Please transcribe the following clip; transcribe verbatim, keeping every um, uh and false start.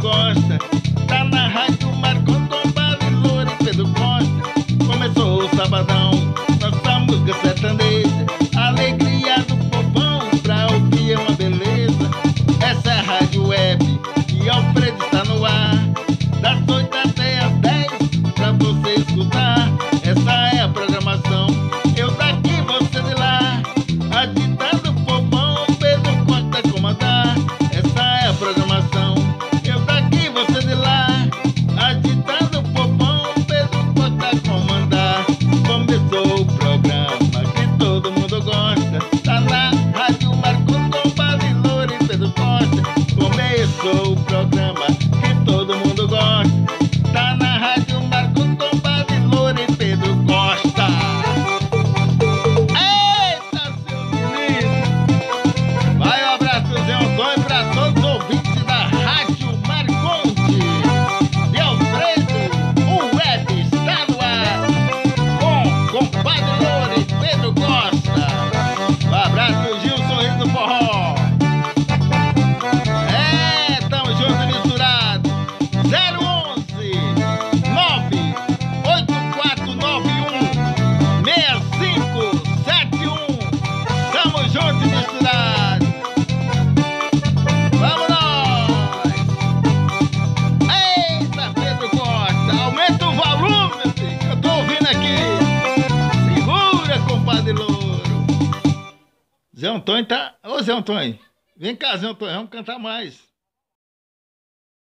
gosta. Tá na rádio Marcon com Padre Louro e Pedro Costa. Começou o sabadão, nossa música sertaneja. Alegria do povão, pra ouvir é uma beleza. Essa é a rádio web e Alfredo está no ar. Das oito até às dez, pra você escutar. Essa é a programação, eu daqui, você de lá. Agitando o povão, Pedro Costa comandar. Essa é a programação, eu daqui, você de lá. Agitando o povão, Pedro Costa comandar. Começou o programa que todo mundo gosta. Tá na rádio Marcon com Padre Louro e Pedro Costa. Começou o programa que todo mundo gosta. Tá na rádio Marcon com Padre Louro e Pedro Costa. Eita, seu menino! Vai um abraço, Zé Antônio, pra todos os ouvintes da Rádio Marconte de Alfredo. O web está no ar com Compadre Louro e Pedro Costa. Um abraço, Gilson Reis do Forró. É, tamo junto e misturado. zero onze nove oito quatro nove um seis cinco sete um. Tamo junto e misturado. Vamos nós! Eita, Pedro Costa, aumenta o volume, meu filho, que eu tô ouvindo aqui. Segura, compadre Louro. Zé Antônio tá... Ô, Zé Antônio, vem cá, Zé Antônio, vamos cantar mais.